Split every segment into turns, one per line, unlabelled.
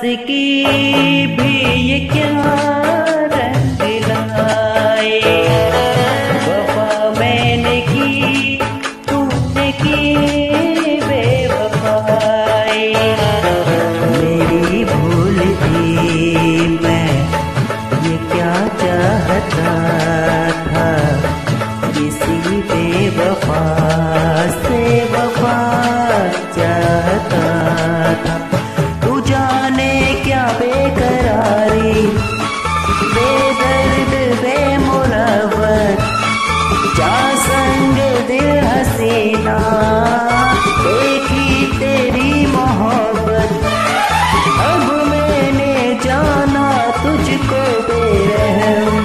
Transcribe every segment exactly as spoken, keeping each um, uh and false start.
की भी ये क्या रंग लाए। वफा मैंने की तूने की बेवफाई। मेरी भूल थी मैं ये क्या चाहता था, किसी बेवफा से वफा चाहता था। तू जाने क्या बेकरारी, बेदर्द बेमुरवत, जा संग दिल हसीना देखी तेरी मोहब्बत। अब मैंने जाना तुझको बेरहम,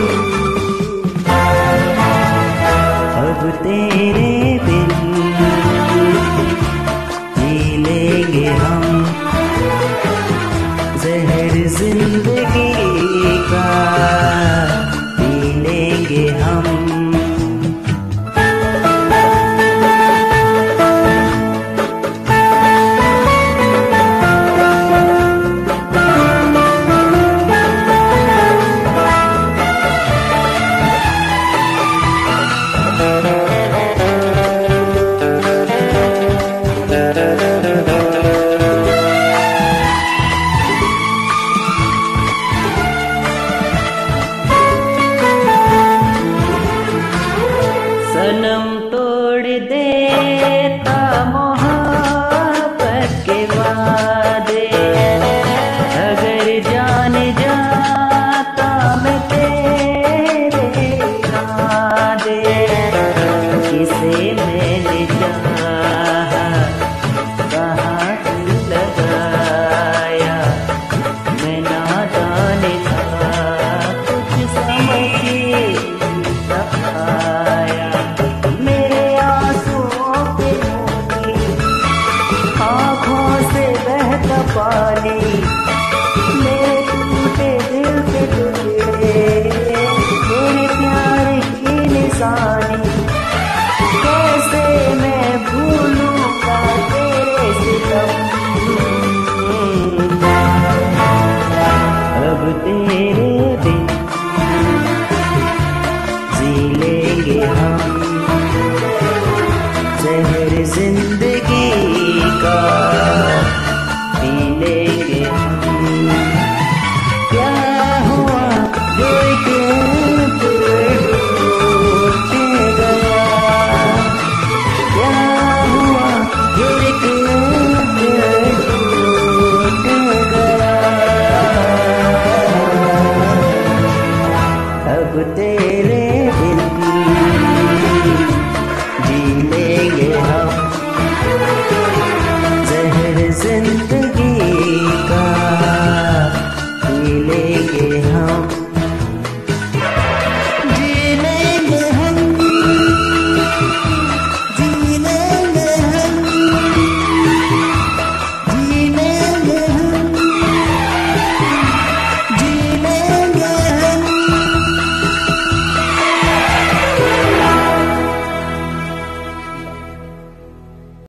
अब तेरे बिन जी लेंगे हम जहर जिंदगी का पी लेंगे हम। सनम तोड़ देता मोहब्बत के वादे, अगर जान जाता मैं तेरे इरादे। किसे मैंने चाहा कहाँ दिल लगाया, मैं नादान था कुछ समझ ही न पाया। मेरे आंसुओं पे आँखों से बहता पानी, मेरे टूटे दिल पे टुकड़े मेरे प्यार की निशानी। कैसे मैं भूलूंगा तेरे सितम, अब तेरे बिन जी लेंगे हम जहर जिंदगी का पी लेंगे हम। क्या हुआ जो एक टूट गया, क्या हुआ जो एक टूट गया। अब तेरे बिन